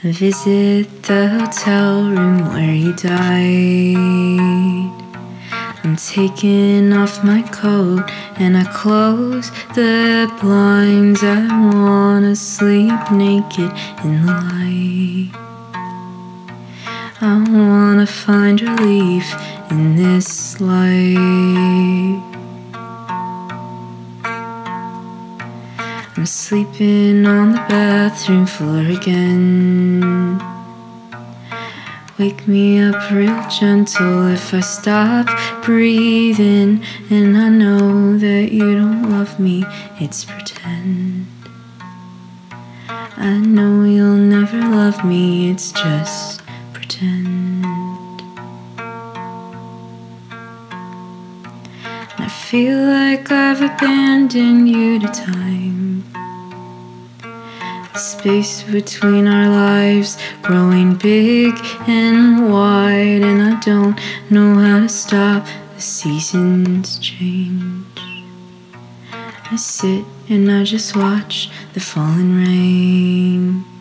I visit the hotel room where you died. I'm taking off my coat and I close the blinds. I wanna sleep naked in the light. I wanna find relief in this light. I'm sleeping on the bathroom floor again. Wake me up real gentle if I stop breathing. And I know that you don't love me, it's pretend. I know you'll never love me, it's just pretend. I feel like I've abandoned you to time. The space between our lives growing big and wide, and I don't know how to stop the seasons change. I sit and I just watch the falling rain.